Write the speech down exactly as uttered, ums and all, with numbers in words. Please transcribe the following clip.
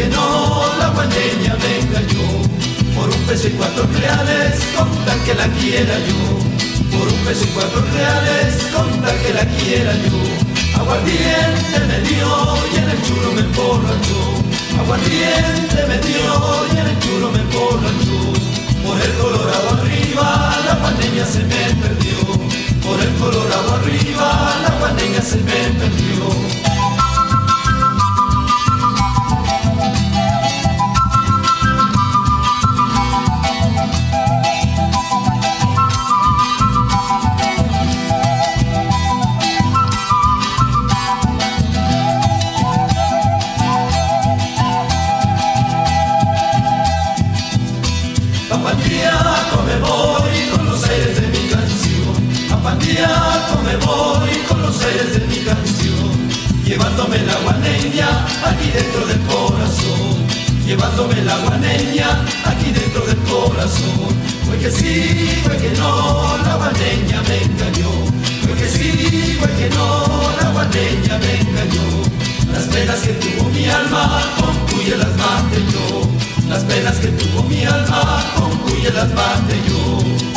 que no, la guaneña me engañó. Por un peso y cuatro reales, con tal que la quiera yo. Por un peso y cuatro reales, con tal que la quiera yo. Aguardiente me dio y en el churro me emborrachó. Aguardiente me dio y en el churro me emborrachó. Por el Colorado arriba, la guaneña se me perdió. Por el Colorado arriba, la guaneña se me perdió. A Pandiaco me voy con los aires de mi canción. A Pandiaco me voy con los aires de mi canción. Llevándome la guaneña aquí dentro del corazón. Llevándome la guaneña aquí dentro del corazón. Fue que sí, fue que no, la guaneña me engañó. Fue que sí, fue que no, la guaneña me engañó. Las penas que tuvo mi alma, con cuya las maté yo. Las penas que tuvo mi alma, con cuya las maté yo.